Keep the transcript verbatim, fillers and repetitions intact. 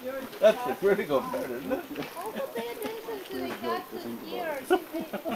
That's the critical part, isn't it? Also pay attention to the cactus ears.